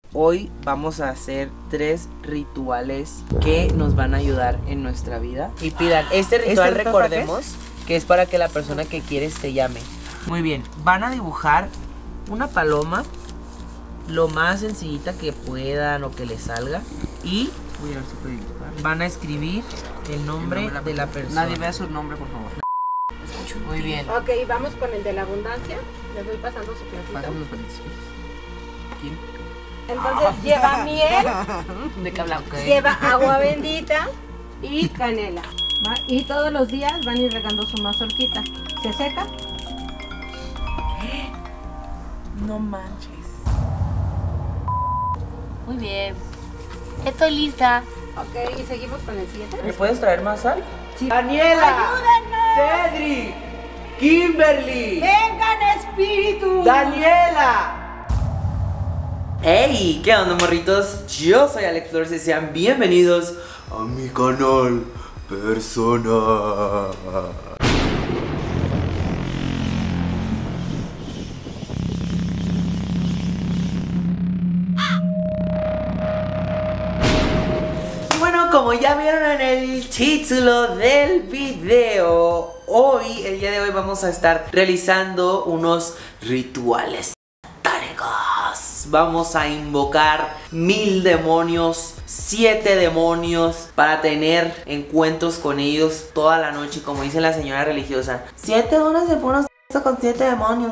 Hoy vamos a hacer 3 rituales que nos van a ayudar en nuestra vida. Y pidan, este ritual recordemos que es para que la persona que quieres te llame. Muy bien, van a dibujar una paloma lo más sencillita que puedan o que les salga. Y voy a ver si puedo dibujar. Van a escribir el nombre de la persona. Nadie vea su nombre, por favor. Muy bien. Ok, vamos con el de la abundancia. Les voy pasando su platito. Pásame los platitos. ¿Quién? Entonces lleva miel, ¿De qué hablamos? lleva agua bendita y canela. ¿Va? Y todos los días van a ir regando su mazorquita. ¿Se seca? No manches. Muy bien. Estoy lista. Ok, y seguimos con el 7. ¿Me puedes traer más sal? Sí. ¡Daniela! ¡Cedric! ¡Kimberly! ¡Vengan espíritus! ¡Daniela! ¡Hey! ¿Qué onda, morritos? Yo soy Alex Flores y sean bienvenidos a mi canal Persona. Bueno, como ya vieron en el título del video, el día de hoy vamos a estar realizando unos rituales satánicos. Vamos a invocar 1000 demonios, 7 demonios, para tener encuentros con ellos toda la noche, como dice la señora religiosa. 7 horas de puro sexo con 7 demonios.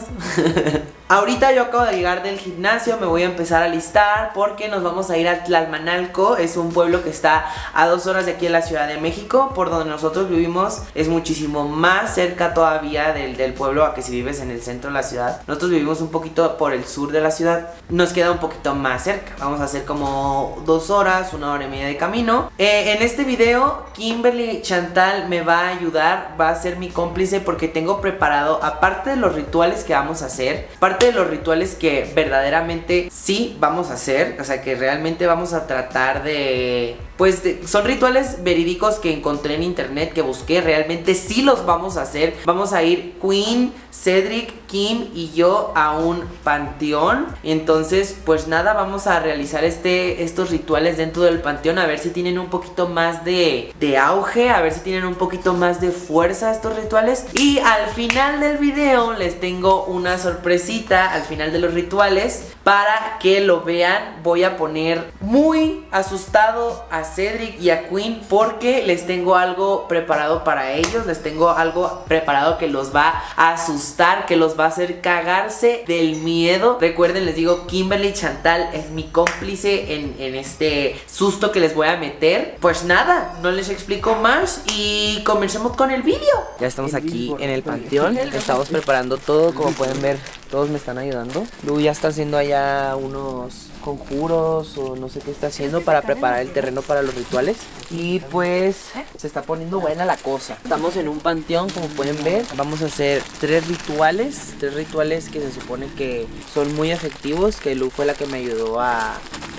Ahorita yo acabo de llegar del gimnasio, me voy a empezar a alistar porque nos vamos a ir a Tlalmanalco. Es un pueblo que está a 2 horas de aquí en la Ciudad de México. Por donde nosotros vivimos es muchísimo más cerca todavía del pueblo a que si vives en el centro de la ciudad. Nosotros vivimos un poquito por el sur de la ciudad, nos queda un poquito más cerca. Vamos a hacer como 2 horas, 1 hora y media de camino. En este video Kimberly Chantal me va a ayudar, va a ser mi cómplice porque tengo preparado, aparte de los rituales que vamos a hacer, de los rituales que verdaderamente sí vamos a hacer, o sea que realmente vamos a tratar de... Pues son rituales verídicos que encontré en internet, que busqué, realmente sí los vamos a hacer. Vamos a ir Queen, Cedric, Kim y yo a un panteón. Entonces pues nada, vamos a realizar estos rituales dentro del panteón, a ver si tienen un poquito más de auge, a ver si tienen un poquito más de fuerza estos rituales. Y al final del video les tengo una sorpresita al final de los rituales para que lo vean. Voy a poner muy asustado a Cedric y a Queen porque les tengo algo preparado para ellos. Les tengo algo preparado que los va a asustar, que los va a hacer cagarse del miedo. Recuerden, les digo, Kimberly Chantal es mi cómplice en este susto que les voy a meter. Pues nada, no les explico más y comencemos con el vídeo. Ya estamos aquí en el panteón, estamos preparando todo, como pueden ver. Todos me están ayudando. Lu ya está haciendo allá unos conjuros o no sé qué está haciendo para preparar el terreno para los rituales. Y pues se está poniendo buena la cosa. Estamos en un panteón, como pueden ver. Vamos a hacer 3 rituales. 3 rituales que se supone que son muy efectivos. Que Lu fue la que me ayudó a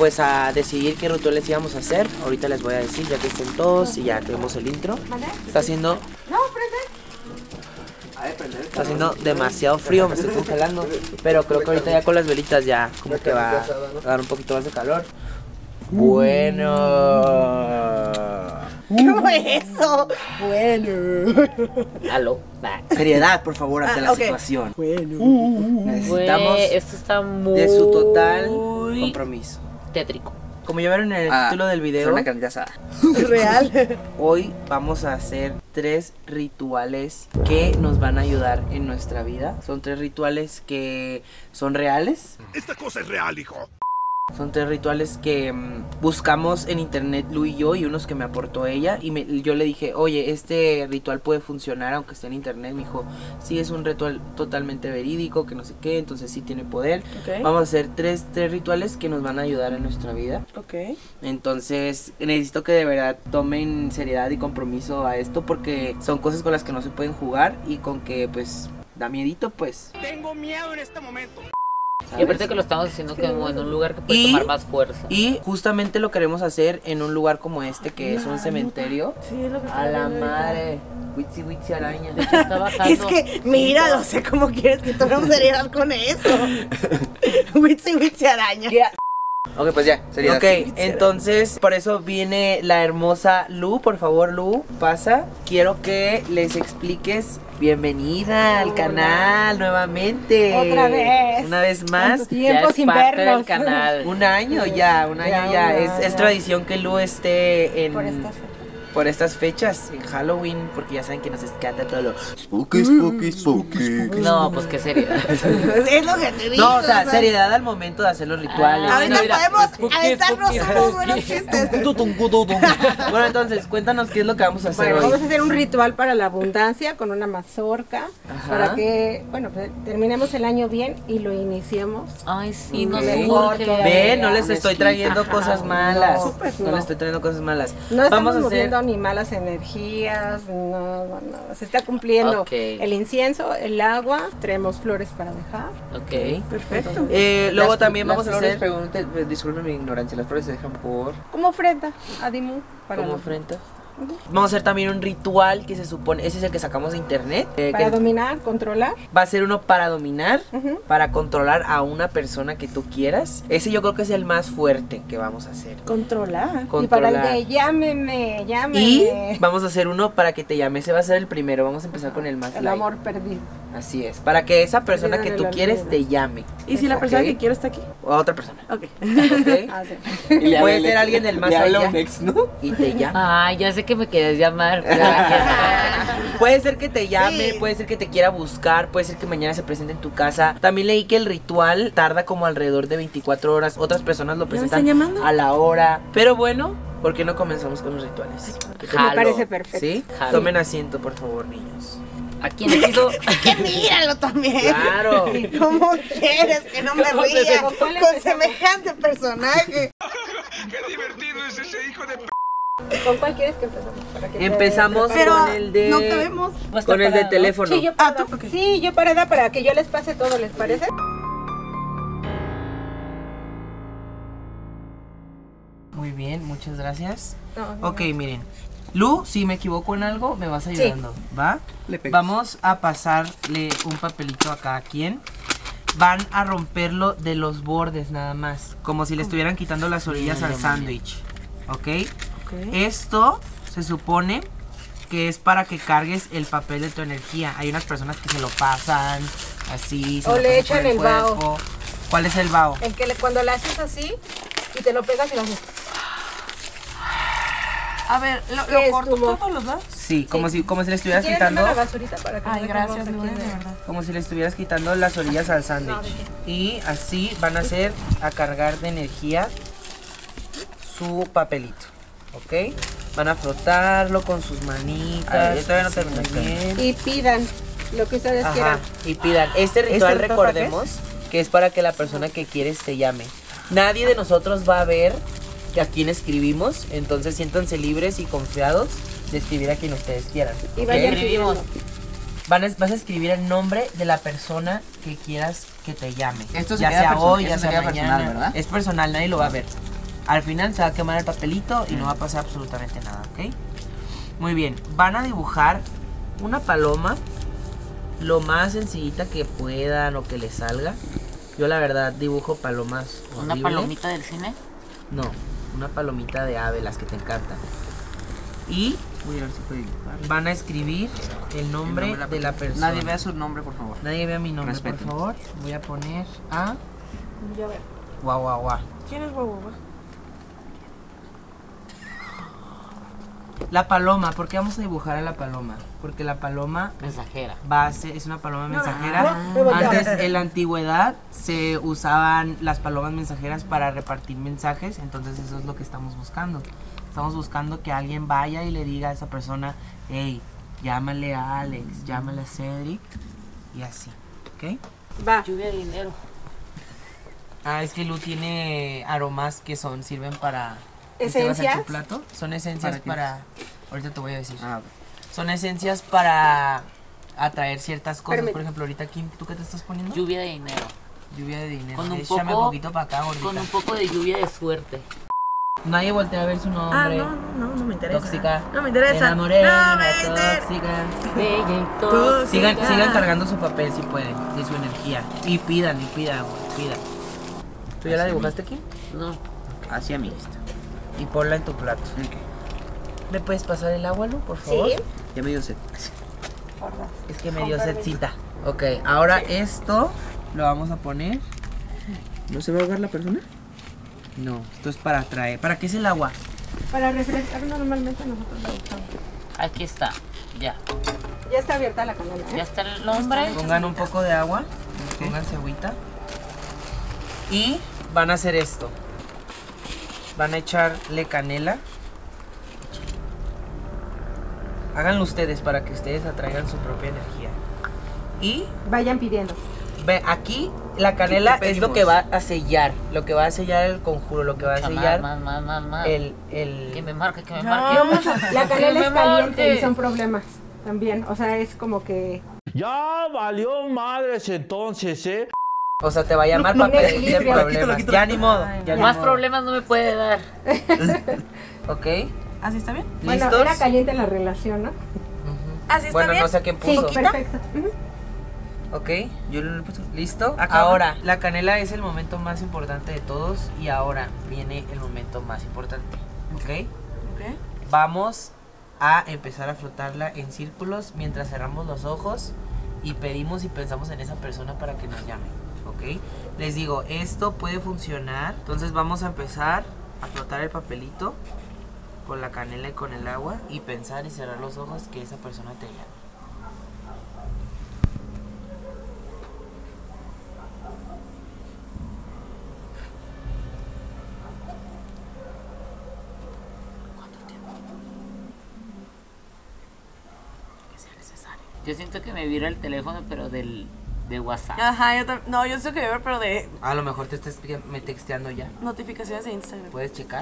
decidir qué rituales íbamos a hacer. Ahorita les voy a decir, ya que estén todos y ya que vemos el intro. Está haciendo... Está haciendo demasiado frío, me estoy congelando. Pero creo que ahorita ya con las velitas ya como que va a dar un poquito más de calor. Bueno. ¿Qué fue eso? Bueno. Aló. Seriedad, por favor, ante la situación. Bueno. Necesitamos Esto está muy... de su total compromiso. tétrico. Como ya vieron en el título del video, Una carnita asada. Real. hoy vamos a hacer 3 rituales que nos van a ayudar en nuestra vida. Son 3 rituales que son reales. Esta cosa es real, hijo. Son 3 rituales que buscamos en internet Lu y yo, y unos que me aportó ella. Y yo le dije, oye, este ritual puede funcionar aunque esté en internet. Me dijo, sí, es un ritual totalmente verídico, que no sé qué, entonces sí tiene poder. Okay. Vamos a hacer 3 rituales que nos van a ayudar en nuestra vida. Ok. Entonces necesito que de verdad tomen seriedad y compromiso a esto, porque son cosas con las que no se pueden jugar y con que pues da miedito pues. Tengo miedo en este momento. Y aparte que lo estamos haciendo como en un lugar que puede tomar más fuerza. Y justamente lo queremos hacer en un lugar como este, que es un cementerio. Sí, es lo que A la madre. Witsi Witsi araña. Está bajando. Es que, mira, no sé cómo quieres que tomemos seriedad con eso. Witsi Witsi araña. Ok, pues ya, sería ok, entonces por eso viene la hermosa Lu. Por favor, Lu, pasa. Quiero que les expliques. Bienvenida al canal nuevamente. Otra vez. Una vez más. Tanto tiempo sin parte vernos. del canal. Un año ya, un año ya. Es tradición que Lu esté en... Por estas fechas, en Halloween, porque ya saben que nos encanta todo lo spooky, spooky, spooky. No, pues qué seriedad. Es lo que te digo. No, o sea, seriedad al momento de hacer los rituales. Ahorita mira, podemos spooky, aventarnos spooky. unos buenos chistes. Bueno, entonces, cuéntanos qué es lo que vamos a hacer Bueno, hoy. vamos a hacer un ritual para la abundancia con una mazorca. Ajá. Para que, bueno, pues, terminemos el año bien y lo iniciemos. Ay, sí, no Ok. sé. Ve, no les estoy trayendo Ajá, cosas malas. no, pues No no. les estoy trayendo cosas malas. No estamos Vamos a hacer. moviendo ni malas energías, no. Se está cumpliendo Ok. el incienso, el agua, traemos flores para dejar. Ok. Perfecto. Luego también vamos a hacer. Disculpen mi ignorancia, las flores se dejan por... Como ofrenda a Dimu. Para, Como los- frente. Vamos a hacer también un ritual que se supone. Ese es el que sacamos de internet. para Que dominar, controlar. va a ser uno para dominar, Ujú. para controlar a una persona que tú quieras. Ese yo creo que es el más fuerte que vamos a hacer. Controlar. Y Controlar. para el de llámeme. Y vamos a hacer uno para que te llame. Ese va a ser el primero. Vamos a empezar con el más El light. amor perdido. Así es. Para que esa persona que Perdido tú en el quieres olvido. te llame. ¿Y si la persona Ok. que quiero está aquí? O a otra persona. Ok. ¿Ok? Ah, sí. Puede ser alguien del más Le habla allá un ex, ¿no? y te llama. Ay, ya sé que me quieres llamar. Gracias. Puede ser que te llame, Sí. puede ser que te quiera buscar, puede ser que mañana se presente en tu casa. También leí que el ritual tarda como alrededor de 24 horas. Otras personas lo me presentan están llamando? a la hora. Pero bueno, ¿por qué no comenzamos con los rituales? Jalo. Me parece perfecto. ¿Sí? Jalo. Tomen asiento, por favor, niños. ¿A quién le quiso? Que míralo también. Claro. ¿Cómo quieres que no me ¿Cómo se ría ¿Con cuál con empezamos? semejante personaje? ¡Qué divertido es ese hijo de p... ¿Con cuál quieres que empezamos? Para que te Empezamos prepares. Pero con el de. no cabemos. Con el de teléfono. Sí, yo Ah, parada. tú, ok. Sí, yo parada para que yo les pase todo, ¿les parece? Muy bien, muchas gracias. No, Ok, miren. Lu, si me equivoco en algo, me vas ayudando, ¿va? Le pegas. Vamos a pasarle un papelito a cada quien. Van a romperlo de los bordes nada más, como si le estuvieran quitando las orillas al sándwich, ¿ok? Esto se supone que es para que cargues el papel de tu energía. Hay unas personas que se lo pasan así, se O lo le pasan por echan el vaho. cuerpo. ¿Cuál es el vaho? El que cuando la haces así y te lo pegas y lo haces. A ver, ¿Qué ¿lo es corto tu voz? todo, los dos? Sí, como si le estuvieras ¿Quieres quitando, una basurita para que Ay, no gracias, tengamos Luna, aquí de verdad. como si le estuvieras quitando las orillas al sándwich. Y así van a hacer a cargar de energía su papelito, ¿ok? Van a frotarlo con sus manitas. A ver, yo todavía no así termino. muy bien. Y pidan lo que ustedes Ajá, quieran. y pidan. Este ritual ritual recordemos que es para que la persona que quieres te llame. Nadie de nosotros va a ver que a quién escribimos, entonces siéntanse libres y confiados de escribir a quien ustedes quieran. Y ¿ok? vayan Escribimos. pidiendo. Vas a escribir el nombre de la persona que quieras que te llame. Esto se ya queda sea hoy, esto ya se sea queda mañana. personal, ¿verdad? Es personal, nadie lo va a ver. Al final se va a quemar el papelito y no va a pasar absolutamente nada, ¿ok? Muy bien, van a dibujar una paloma lo más sencillita que puedan o que les salga. Yo la verdad dibujo palomas ¿Una horrible. palomita del cine? No, una palomita de ave, las que te encantan. Y Voy a ver si puede dibujar. van a escribir el nombre de la persona. Nadie vea su nombre, por favor. Nadie vea mi nombre, Respeten. por favor. Voy a poner a Yo a ver. guau guau guau. ¿Quién es guau? La paloma, ¿por qué vamos a dibujar a la paloma? Porque la paloma Mensajera. es una paloma mensajera. no, Antes, en la antigüedad, se usaban las palomas mensajeras para repartir mensajes, entonces eso es lo que estamos buscando. Estamos buscando que alguien vaya y le diga a esa persona, hey, llámale a Alex, llámale a Cedric, y así, ¿ok? Va. Lluvia de dinero. Ah, es que Lu tiene aromas que sirven para... ¿Este va a ser ¿Esencias? tu plato? Son esencias ¿Para qué? para... Ahorita te voy a decir. Ah, Son esencias para atraer ciertas cosas. Permíteme. Por ejemplo, ahorita, Kim, ¿tú qué te estás poniendo? Lluvia de dinero. Lluvia de dinero. Con un Échame poco- poquito para acá, gordita. Con un poco de lluvia de suerte. Nadie voltea a ver su nombre. Ah, no me interesa. Tóxica. No me interesa. La morena, No me interesa. tóxica. Bella y Tú, Sigan, Tóxica. sigan cargando su papel si pueden, de su energía. Y pidan, pidan. ¿Tú ya la dibujaste aquí? No. Así a mi lista. Y ponla en tu plato. Ok. ¿Me puedes pasar el agua, Lu, por favor? Sí. Ya me dio sed. Es que me dio sedcita. Ok, ahora esto lo vamos a poner. ¿No se va a ahogar la persona? No, esto es para traer. ¿Para qué es el agua? Para refrescar normalmente nosotros lo usamos. Aquí está. Ya. Ya está abierta la canela, Ya ¿eh? está el nombre. Pongan un poco de agua. Pongan agüita. Y van a hacer esto. Van a echarle canela. Háganlo ustedes para que ustedes atraigan su propia energía. Y Vayan pidiendo. ve, aquí la canela ¿Qué es lo pedimos? que va a sellar. Lo que va a sellar el conjuro. Lo que va a sellar Más. el... Que me marque, que me No, marque. la canela me es caliente marque. y son problemas también. O sea, es como que... Ya valió madres entonces, ¿eh? O sea, te va a llamar No, para no, pedirte equilibrio. problemas. Ya ni modo. Ya ni Más modo. problemas no me puede dar. Ok, ¿Así está bien? Bueno, ¿listos? era caliente la relación, ¿no? ¿Así está Bueno, bien? no sé quién Sí, puso. perfecto. Ujú. Ok, Yo lo he puesto. ¿listo? Acá. Ahora, la canela es el momento más importante de todos y ahora viene el momento más importante. ¿Ok? Ok. Vamos a empezar a frotarla en círculos mientras cerramos los ojos y pedimos y pensamos en esa persona para que nos llame. ¿Ok? Les digo, esto puede funcionar. Entonces vamos a empezar a frotar el papelito con la canela y con el agua y pensar y cerrar los ojos que esa persona te llame. Yo siento que me vibra el teléfono, pero de WhatsApp. Ajá, yo también. No, yo sé que ver, pero de A lo mejor te estés me texteando ya. notificaciones de Instagram. ¿Puedes checar?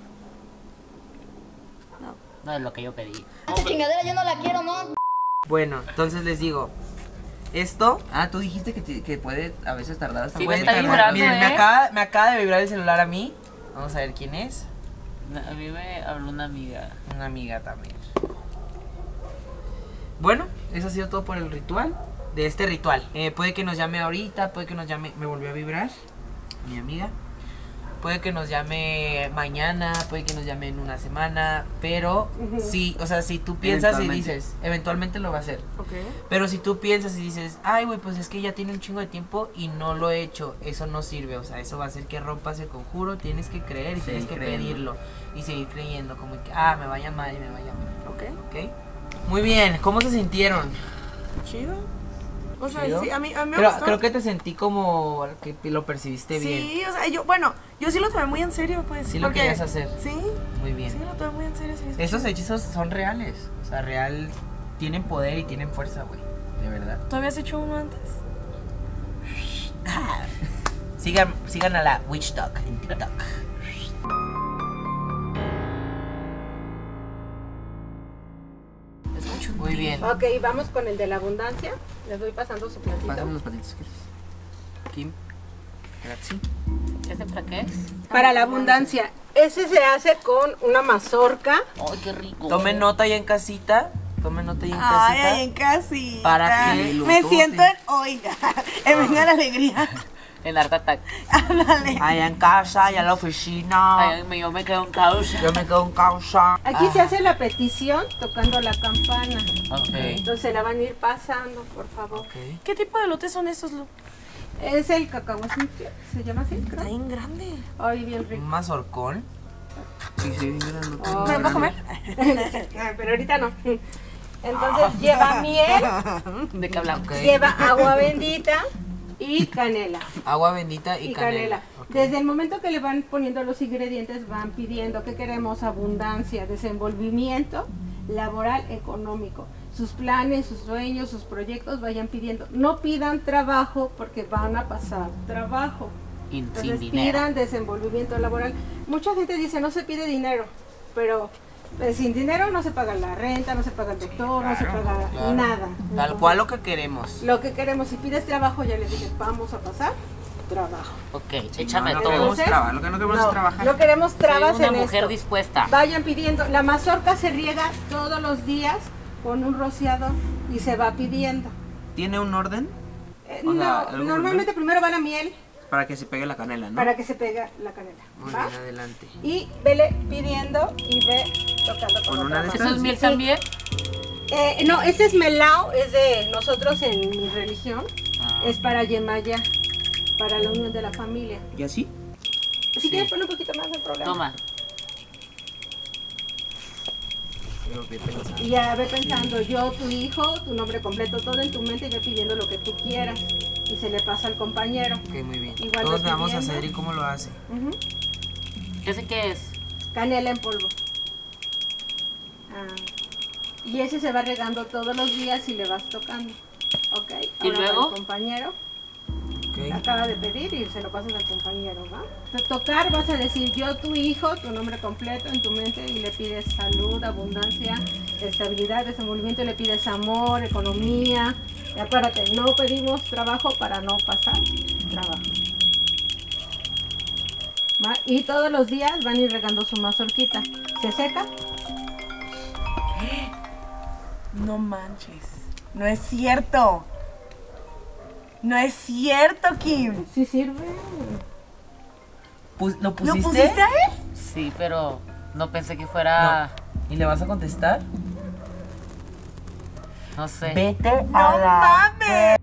No es lo que yo pedí. Esa chingadera yo no la quiero, ¿no? Bueno, entonces les digo, esto Ah, tú dijiste que puede a veces tardar hasta Sí, puede me está tardar. vibrando, Miren, ¿eh? me acaba de vibrar el celular a mí. Vamos a ver quién es. A mí me habló una amiga. Una amiga también. Bueno, eso ha sido todo por el ritual. De este ritual. Puede que nos llame ahorita, puede que nos llame. Me volvió a vibrar mi amiga. Puede que nos llame mañana, puede que nos llame en una semana. Pero sí, o sea, si tú piensas y Eventualmente. dices, eventualmente lo va a hacer. Ok. Pero si tú piensas y dices, ay, güey, pues es que ya tiene un chingo de tiempo y no lo he hecho, eso no sirve. O sea, eso va a hacer que rompas el conjuro. Tienes que creer y tienes que creyendo. pedirlo. Y seguir creyendo, como que, me va a llamar y me va a llamar. Ok. ¿Ok? Muy bien, ¿cómo se sintieron? Chido. O sea, ¿Chido? sí, a mí me Pero gustó. creo que te sentí como que lo percibiste bien. Sí, o sea, yo sí lo tomé muy en serio, pues. Sí lo porque- querías hacer. Sí, Muy bien. sí lo tomé muy en serio. Sí, Esos hechizos son reales. O sea, real. Tienen poder y tienen fuerza, güey. De verdad. ¿Tú habías hecho uno antes? Sigan a la Witch Dog en TikTok. Muy bien. Ok, vamos con el de la abundancia. Les voy pasando su platito. Pásame los patitos, ¿quieres? Kim. Gracias. ¿Ese para qué es? Para la abundancia. Ese se hace con una mazorca. ¡Ay, qué rico! Tomen nota ya en casita. Tomen nota ya en Ay, casita. ay, en casita. ¿Para qué? Me siento en, oiga, en venga la alegría. En Art Attack. Ándale. Allá en casa, allá en la oficina. Ay, yo me quedo en causa. Yo me quedo en casa. Aquí se hace la petición tocando la campana. Ok. Entonces la van a ir pasando, por favor. Ok. ¿Qué tipo de lotes son estos, Lu? Es el cacahuacintle, se llama así, Está creo. bien grande. Ay, bien Un rico. mazorcón. Sí, sí, grandote. Oh, ¿Me lo puedo comer? Pero ahorita no. Entonces lleva miel, ¿De qué hablamos? Ok. lleva agua bendita y canela. Agua bendita y, Y canela. Ok. Desde el momento que le van poniendo los ingredientes, van pidiendo que queremos abundancia, desenvolvimiento laboral, económico. Sus planes, sus sueños, sus proyectos vayan pidiendo. No pidan trabajo porque van a pasar trabajo. Sin Entonces dinero. pidan desenvolvimiento laboral. Mucha gente dice no se pide dinero, pero sin dinero no se paga la renta, no se paga el doctor, no se paga Claro. nada. Tal Entonces, cual lo que queremos. lo que queremos, si pides trabajo, ya les dije, vamos a pasar trabajo. Ok, échame No todo. queremos Entonces, trabajar, lo que no queremos es trabajar. No queremos trabas Soy una en mujer esto. dispuesta. Vayan pidiendo. La mazorca se riega todos los días con un rociador y se va pidiendo. ¿Tiene un orden? O No, sea, ¿algún normalmente primero va la miel, Para que se pegue la canela, ¿no? para que se pegue la canela. Muy ¿va? bien, adelante. Y vele pidiendo y ve tocando con Con otra una de mano. ¿Eso es miel Sí. también? No, este es melao, es de nosotros en mi religión. Ah. Es para Yemaya, para la unión de la familia. ¿Y así? Si quieres poner un poquito más, no hay problema. Toma. Y ya ve pensando, yo, tu hijo, tu nombre completo, todo en tu mente y ve pidiendo lo que tú quieras. Y se le pasa al compañero. Ok, muy bien. Igual Todos ve vamos a pidiendo. hacer y cómo lo hace. Ujú. ¿Ese qué es? Canela en polvo. Ah. Y ese se va regando todos los días y le vas tocando. Ok. ¿Y Ahora va luego? el compañero Ok. acaba de pedir y se lo pasas al compañero, ¿va? De tocar vas a decir yo, tu hijo, tu nombre completo en tu mente y le pides salud, abundancia, estabilidad, desenvolvimiento, y le pides amor, economía. Y acuérdate, no pedimos trabajo para no pasar trabajo. ¿Va? Y todos los días van a ir regando su mazorquita. ¿Se seca? No manches. No es cierto. No es cierto, Kim. Sí sirve. ¿Lo ¿Lo pusiste? pusiste a él? Sí, pero no pensé que fuera... ¿Y le vas a contestar? No sé. Vete ¡No mames!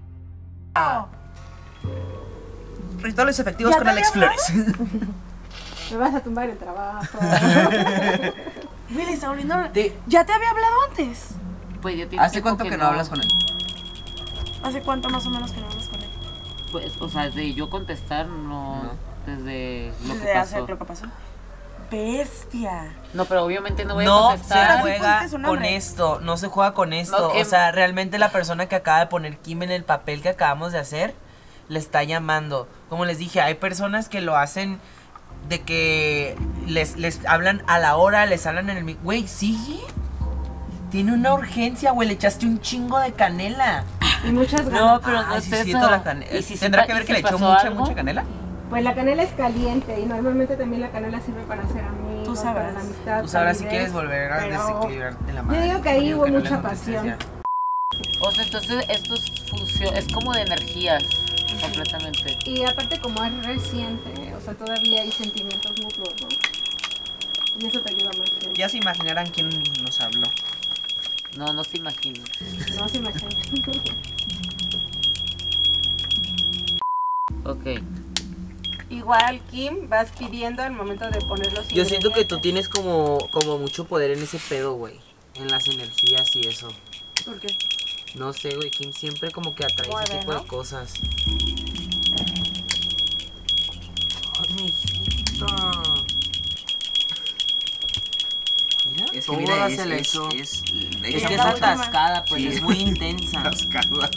Rituales efectivos ¿Ya con te Alex había Flores. Me vas a tumbar el trabajo. Willy, está volviendo... Te- ¿Ya te había hablado antes? Pues ya tiene ¿Hace tiempo cuánto que no hablas con él? ¿Hace cuánto más o menos que no hablas con él? Pues, o sea, de yo contestar, no. No. Desde lo Desde que hace pasó. lo que pasó. Bestia. No, pero obviamente no voy a No se contestar. juega pusiste su con nombre. esto, no se juega con esto. No, que- O sea, realmente la persona que acaba de poner Kim en el papel que acabamos de hacer, le está llamando. Como les dije, hay personas que lo hacen de que les hablan a la hora, les hablan en el... Güey, ¿sigue? Tiene una urgencia, güey, le echaste un chingo de canela. Y muchas ganas. No, pero no Ay, es sí, eso. siento la canela. ¿Y si ¿Tendrá se que pa- ver y que si le echó pasó algo? mucha canela? Pues la canela es caliente y normalmente también la canela sirve para hacer amigos, Tú sabrás. para la amistad. Tú sabrás si calidez, quieres volver a pero desequilibrarte la yo madre. digo que ahí hubo que no le mucha contestes pasión. ya. O sea, entonces esto es como de energías, completamente. Y aparte como es reciente, o sea, todavía hay sentimientos mutuos, ¿no? Y eso te ayuda más. ¿Sí? Ya se imaginarán quién nos habló. No, no se imagina. No se imagina. Ok. Igual, Kim, vas pidiendo al momento de poner los Yo siento que tú ingredientes. tienes como mucho poder en ese pedo, güey. En las energías y eso. ¿Por qué? No sé, güey, Kim siempre como que atrae Mueve, ese tipo ¿no? de cosas. Ay, mi hijita. Mira, Es que toda mira, se le echó. es Es que es atascada, pues Sí. es muy intensa. atascada.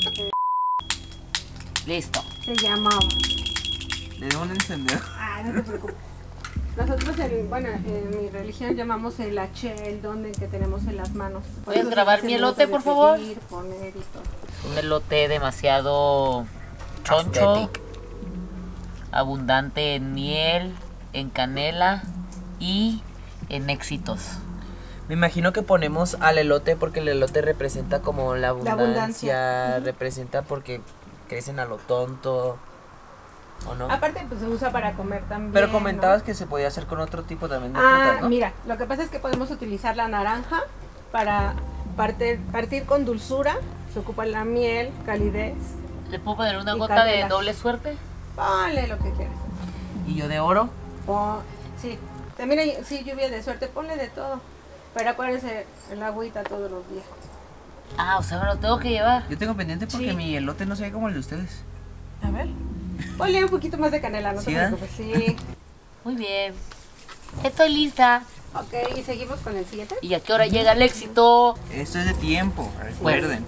Listo. Se llamaba. Le doy un encendedor. Ah, no te preocupes. Nosotros, en mi religión llamamos el H, el don que tenemos en las manos. Por ¿Puedes eso se grabar dice mi el elote, momento por de favor? pedir, poner y todo. Un elote demasiado choncho, Aesthetic. abundante en miel, en canela y en éxitos. Me imagino que ponemos al elote porque el elote representa como la abundancia, abundancia. Ujú. representa porque crecen a lo tonto, ¿o no? Aparte, pues se usa para comer también. Pero ¿no? comentabas que se podía hacer con otro tipo también de Ah, frutas, ¿no? mira, lo que pasa es que podemos utilizar la naranja para partir con dulzura. Se ocupa la miel, calidez. ¿Le puedo poner una Y gota de canela. doble suerte? Ponle lo que quieras. ¿Y yo de oro? Sí, también hay lluvia de suerte, ponle de todo. Pero acuérdense, el agüita todos los días. Ah, o sea, me lo tengo que llevar. Yo tengo pendiente porque Sí. mi elote no se ve como el de ustedes. A ver. Ponle un poquito más de canela, no ¿Sí, te verdad? preocupes. Sí. Muy bien. Estoy lista. Ok, y seguimos con el siguiente. ¿Y a qué hora llega el éxito? Esto es de tiempo, recuerden.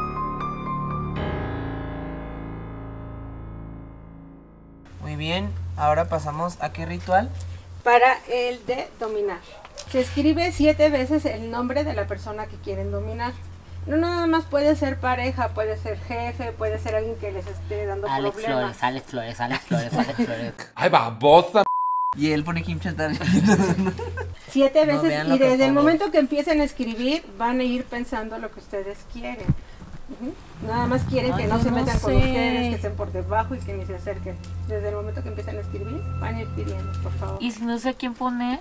Muy bien, ahora pasamos a qué ritual. Para el de dominar. Se escribe 7 veces el nombre de la persona que quieren dominar. No nada más puede ser pareja, puede ser jefe, puede ser alguien que les esté dando Alex problemas. Flores, Alex Flores, Alex Flores, Alex Flores. ¡Ay, babosa! Y él pone Kim Chantal. 7 No, veces véanlo, y por desde el favor. momento que empiecen a escribir van a ir pensando lo que ustedes quieren. Nada más quieren que Ay, no yo se no metan con sé. ustedes, que estén por debajo y que ni se acerquen. Desde el momento que empiezan a escribir, van a ir pidiendo, por favor. Y si no sé a quién poner.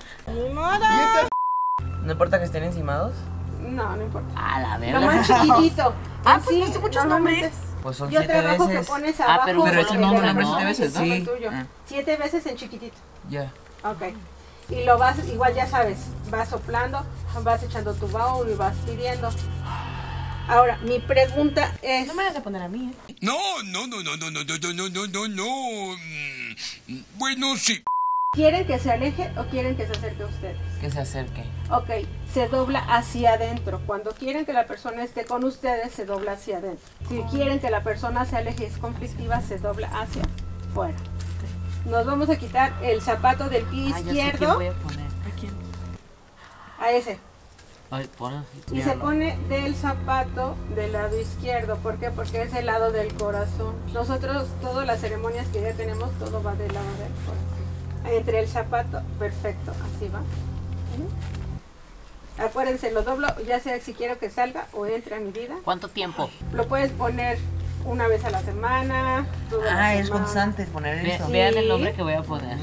¿No importa que estén encimados? No, no importa. A la Lo verga. más chiquitito. Ah, Así, pues muchos normalmente nombres. Pues son Yo 7 trabajo que veces. pones Ah, abajo. pero es un el nombre, de la ¿no? persona 7 veces, que ¿no? es el tuyo. Ah. 7 veces en chiquitito. Ya. Ok. Y lo vas, igual ya sabes, vas soplando, vas echando tu baúl y vas pidiendo. Ahora, mi pregunta es... No me vas a poner a mí, ¿eh? No. Bueno, sí. ¿Quieren que se aleje o quieren que se acerque a ustedes? Que se acerque. Ok, se dobla hacia adentro. Cuando quieren que la persona esté con ustedes, se dobla hacia adentro. Si quieren que la persona se aleje y es conflictiva, se dobla hacia fuera. Nos vamos a quitar el zapato del pie Ah, ya sé quién izquierdo voy a poner. ¿A quién? a ese. Ay, pon. Y se pone del zapato del lado izquierdo. ¿Por qué? Porque es el lado del corazón. Nosotros, todas las ceremonias que ya tenemos, todo va del lado del corazón. Entre el zapato, perfecto, así va. Acuérdense, lo doblo, ya sea si quiero que salga o entre a mi vida. ¿Cuánto tiempo? Lo puedes poner una vez a la semana. toda la Es semana. constante poner eso. Vean el nombre que voy a poner.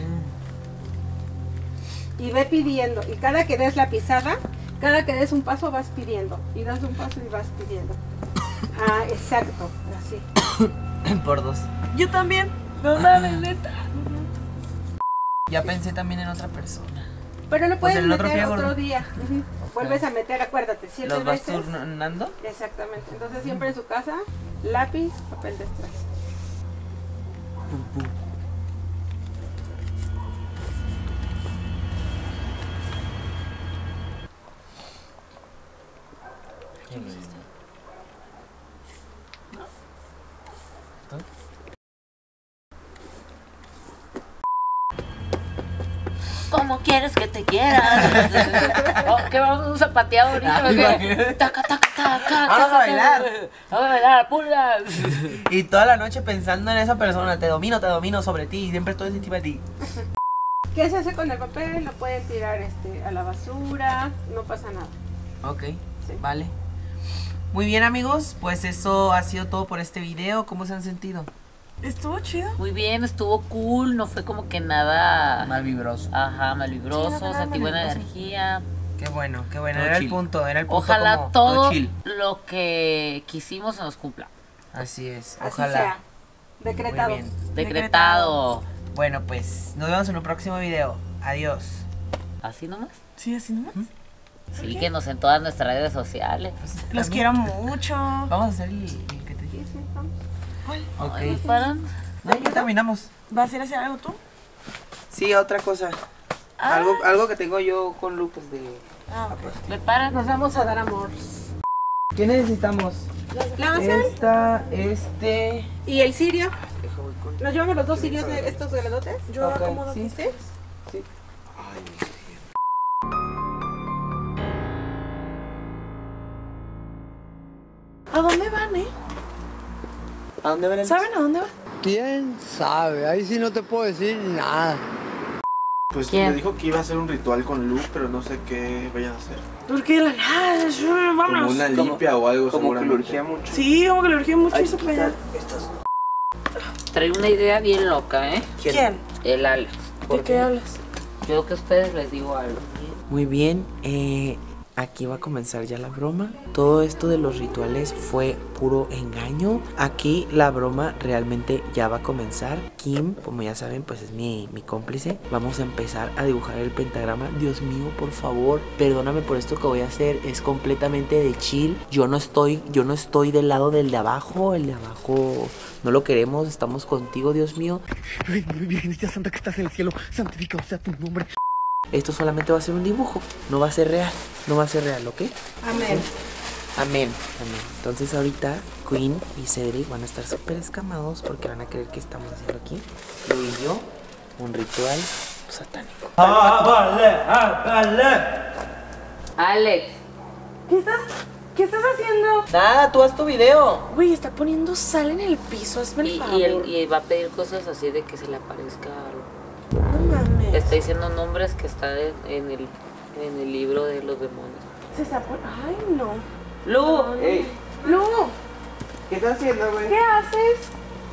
Y ve pidiendo. Y cada que des la pisada, cada que des un paso vas pidiendo. Y das un paso y vas pidiendo. Ah, exacto, así. Por 2. Yo también. No mames, neta. Ya pensé también en otra persona. Pero lo Pues puedes el otro meter pie otro gordo. día. Vuelves a meter, acuérdate, 7 ¿Los vas veces. turnando? Exactamente. Entonces siempre en su casa, lápiz, papel de estrés. ¿Cómo quieres que te quiera? Oh, ¿qué vamos a un zapateado ahorita? ¿O qué? Taca, taca, taca. Vamos a bailar. Vamos a bailar, pulas. Y toda la noche pensando en esa persona. Te domino sobre ti. Y siempre estoy encima de ti. ¿Qué se hace con el papel? Lo pueden tirar a la basura, no pasa nada. Ok, Sí. vale. Muy bien, amigos. Pues eso ha sido todo por este video. ¿Cómo se han sentido? Estuvo chido. Muy bien, estuvo cool. No fue como que nada. Mal vibroso. Ajá, malvibroso. Sí, no, Sentí buena malvibroso. energía. Qué bueno, qué bueno. Todo Era el chill. punto, era el punto. Ojalá como todo chill. lo que quisimos se nos cumpla. Así es, Así ojalá. sea. Decretado. Muy bien. Decretado. Bueno, pues nos vemos en un próximo video. Adiós. ¿Así nomás? Sí, así nomás. Síguenos en todas nuestras redes sociales. Los quiero mucho. Vamos a hacer el que te dije. Sí, vamos. Ok. Ay, ¿nos paran? No, ya terminamos. ¿Vas a ir a hacer algo tú? Sí, otra cosa. Algo que tengo yo con Lucas de... Ah, ok. ¿Me paran? Nos vamos a dar amor. ¿Qué necesitamos? La masa y el cirio. ¿Nos llevamos los 2 cirios de estos grandotes? Yo Ok, acomodo sí. aquí. Sí. ¿A dónde van, ¿A dónde van? ¿Saben a dónde van? ¿Quién sabe? Ahí sí no te puedo decir nada. Pues ¿Quién? me dijo que iba a hacer un ritual con Lu, pero no sé qué vayan a hacer. ¿Por qué de la nada? Vámonos. Como una limpia o algo, Como que lo seguramente. urgía mucho. Sí, como que le urgía mucho Hay eso que para allá. quitar estas. Trae una idea bien loca, ¿eh? ¿Quién? El Alex. ¿De qué hablas? Yo que a ustedes les digo algo. Muy bien, aquí va a comenzar ya la broma. Todo esto de los rituales fue puro engaño. Aquí la broma realmente ya va a comenzar. Kim, como ya saben, pues es mi cómplice. Vamos a empezar a dibujar el pentagrama. Dios mío, por favor, perdóname por esto que voy a hacer. Es completamente de chill. Yo no estoy del lado del de abajo. El de abajo no lo queremos. Estamos contigo, Dios mío. Ay, Virgencita Santa que estás en el cielo, santificado sea tu nombre. Esto solamente va a ser un dibujo. No va a ser real. No va a ser real, ¿ok? Amén. Amén, amén. Entonces ahorita Queen y Cedric van a estar súper escamados porque van a creer que estamos haciendo aquí, Lu y yo, un ritual satánico. Alex. ¿Qué estás haciendo? Nada, tú haz tu video. Güey, está poniendo sal en el piso, hazme el favor. Y va a pedir cosas así de que se le aparezca algo. No mames. Está diciendo nombres que están en el libro de los demonios. Se está poniendo... Ay, no. ¡Lu! Ey, ¡Lu! ¿Qué estás haciendo, güey? ¿Qué haces?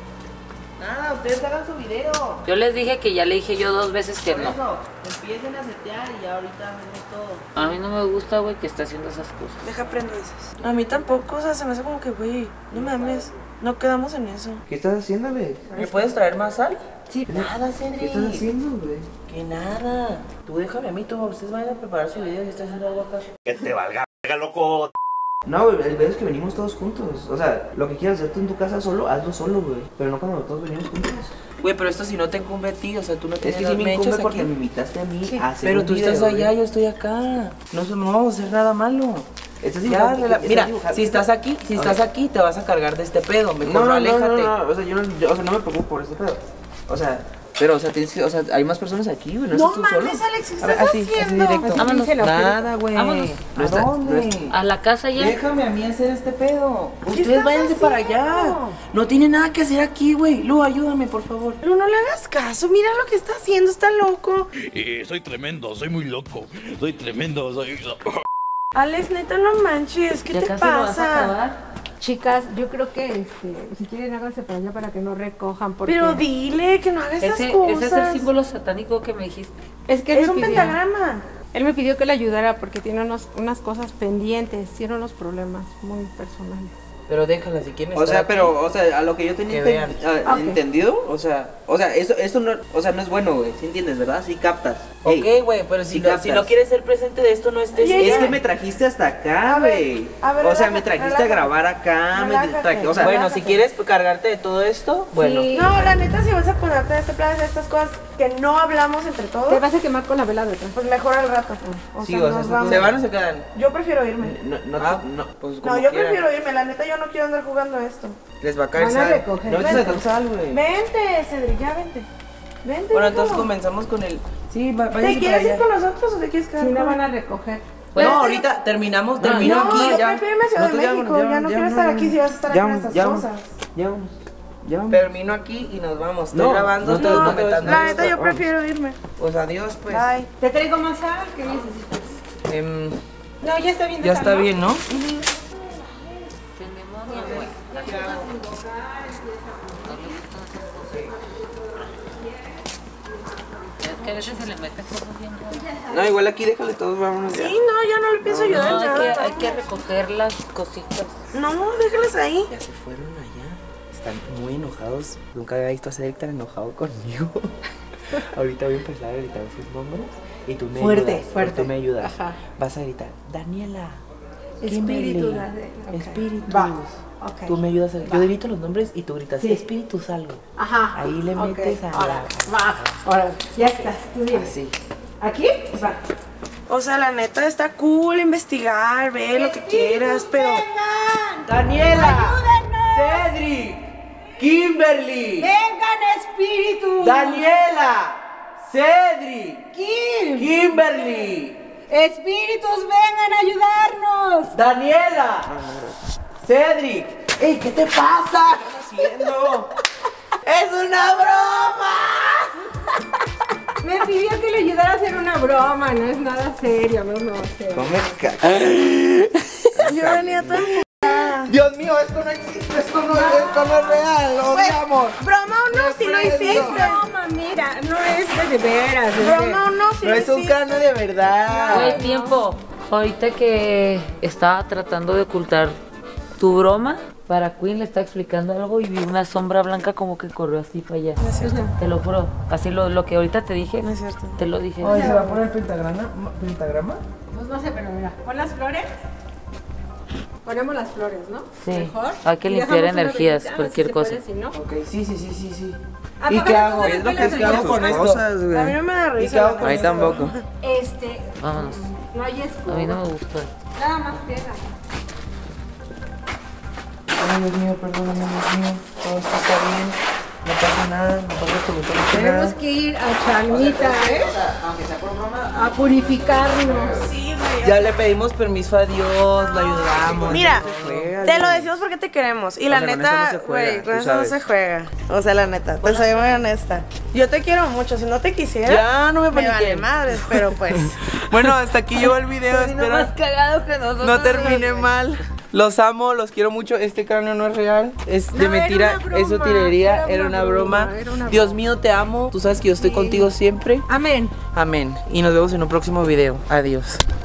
Nada, ustedes hagan su video. Yo les dije que ya le dije yo 2 veces que Por no. eso, empiecen a setear y ya ahorita hacemos todo. A mí no me gusta, güey, que esté haciendo esas cosas. Deja prendo esas. A mí tampoco, o sea, se me hace como que, güey, no mames, no quedamos en eso. ¿Qué estás haciendo, güey? ¿Me puedes traer más sal? Sí. Nada, Cedric. ¿Qué estás haciendo, güey? Que nada. Tú déjame a mí, tú, ustedes vayan a preparar su video y estoy haciendo algo acá. Que te valga, loco. No, güey, el pedo es que venimos todos juntos. O sea, lo que quieras hacer tú en tu casa solo, hazlo solo, güey. Pero no cuando todos venimos juntos. Güey, pero esto si no te incumbe a ti, o sea, tú no Es tienes que sí me incumbe mechas porque aquí. me invitaste a mí a hacer Pero un tú video, estás allá, güey. yo estoy acá. No vamos a hacer nada malo. Estás Ya, dibujando, mira, estás dibujando. si estás aquí, te vas a cargar de este pedo. Mejor No, no, aléjate. no, o sea, o sea, no me preocupo por este pedo. O sea, pero, o sea, tienes que, o sea, hay más personas aquí, güey, no estás tú solo. Alex, ¿qué A ver, estás así haciendo? directo. Vámonos. Nada, güey. Vámonos. ¿A dónde? A la casa ya. Déjame a mí hacer este pedo. Ustedes estás váyanse para haciendo? allá. No tiene nada que hacer aquí, güey. Lu, ayúdame, por favor. Pero no le hagas caso, mira lo que está haciendo, está loco. Soy tremendo, soy muy loco. Soy tremendo, soy... Alex, neta, no manches, ¿qué ¿Ya te casi lo vas a pasa? acabar? Chicas, yo creo que si quieren háganse para allá para que no recojan. Porque Pero dile que no haga esas cosas. Ese es el símbolo satánico que me dijiste. es que él Es me un pidió- pentagrama. Él me pidió que le ayudara porque tiene unas cosas pendientes, tiene unos problemas muy personales. Pero déjala si quieren O estar sea, aquí. pero, o sea, a lo que yo tenía Que vean. Ok. entendido, o sea, eso no, o sea, no es bueno, güey, ¿sí entiendes, verdad? Sí captas. Ey, Ok, güey, pero sí si, no, captas. si no quieres ser presente de esto, no estés. Oye, Es que me trajiste hasta acá, güey. a ver, O sea, me relájate, trajiste a relájate. grabar acá, Relájate. o sea, Bueno, si quieres cargarte de todo esto, bueno. Sí. No, la neta, si vas a ponerte de este plan de estas cosas que no hablamos entre Te todos, vas a quemar con la vela de atrás. pues mejor al rato. Pues. Sí, o sea, nos vamos. ¿se van o se quedan? Yo prefiero irme. no, Pues como No, yo quieran. prefiero irme, la neta, yo no quiero andar jugando esto. Les va a caer Van a sal. recoger. No metes a tu sal, güey. Vente, Cedric, ya vente. Vente. Bueno, entonces hijo. comenzamos con el. Sí, ¿Te váyanse para quieres ir allá. con nosotros o te quieres quedar Si no con van a recoger. No, ahorita termino No, aquí. yo ya. prefiero irme a Ciudad de México, ya no quiero estar aquí si vas a estar aquí en estas cosas. ya vamos. Termino aquí y nos vamos. Estoy No, grabando, no te- estoy no te- comentando La esto. neta, yo prefiero irme. Pues adiós, pues. Bye. ¿Te traigo más sal? ¿Qué necesitas? No, ya está bien. Ya está bien, ¿no? ¿Qué demonio, güey? Es que a veces se le mete cosas bien raras. No, igual aquí déjale todos, vámonos ya. Sí, no, ya no le pienso ayudar No, en nada. hay que recoger las cositas. No, déjalas ahí. Ya se fueron allá. Están muy enojados. Nunca había visto a Cedric tan enojado conmigo. Ahorita voy a empezar a gritar sus nombres. Y tú me Fuerte, ayudas. fuerte. Tú me ayudas. Ajá. Vas a gritar, Daniela. Espíritu, Kimberly, Daniela, ok. Espíritus. Va, ok. Tú me ayudas a... Yo Va. grito los nombres y tú gritas, Sí. espíritus algo. Ajá. Ahí le ok. metes a Ahora, la... va. Ahora, ya estás. Tú vienes. Así. ¿Aquí? Va. O sea, la neta está cool investigar, ver lo que quieras, pero. Daniela, Cedric, Kimberly, ¡Vengan, espíritu! Daniela, Cedric, ¡Kim! Kimberly, ¡Espíritus, vengan a ayudarnos! Daniela, Cedric. ¡Ey, qué te pasa! ¿Qué estás haciendo? ¡Es una broma! Me pidió que le ayudara a hacer una broma, no es nada serio, no sé. Yo venía tan. Dios mío, esto no existe, esto no es real, lo odiamos. Broma o no, si lo hiciste. Broma, mira, no es de veras. Broma o no, si No lo es un hiciste. cano de verdad. Güey, tiempo. Ahorita que estaba tratando de ocultar tu broma, para Queen le estaba explicando algo y vi una sombra blanca como que corrió así para allá. No es cierto. Te lo juro. Así lo que ahorita te dije, No es cierto. te lo dije. Oye, ¿se va a poner pentagrama? Pues no sé, pero mira, pon las flores. Ponemos las flores, ¿no? Sí. Mejor. Hay que Y limpiar dejamos una energías, velita, cualquier si se cosa. puede, si no. Ok, sí. Apaga ¿Y qué hago? todas Es las lo que velas hago del con día. esto. Cosas, A mí güey. no me da ¿Y risa. qué hago la con neta. esto? Tampoco. Vámonos. No hay escudo. A mí no me gustó. Nada más pega. Ay, Dios mío, perdóname, Dios mío. Todo esto está bien. No pasa nada, no pasa absolutamente Tenemos nada. que ir a Chalmita, ¿eh? Aunque sea por broma. A purificarnos. Sí, güey. Ya le pedimos permiso a Dios, lo ayudamos. Mira, Juégale. te lo decimos porque te queremos. Y la sea, con neta, eso no se juega, güey, con tú eso no sabes. se juega. O sea, la neta, te soy muy honesta. Yo te quiero mucho. Si no te quisiera, Ya, no me me vale paniquen. madres, pero pues. Bueno, hasta aquí llegó el video. Espero Más cagado que nosotros. no termine mal. Los amo, los quiero mucho. Este cráneo no es real, es de No, mentira, era una es broma, utilería, era una broma. era una Dios broma. mío, te amo. Tú sabes que yo estoy contigo siempre. Amén. Amén. Y nos vemos en un próximo video. Adiós.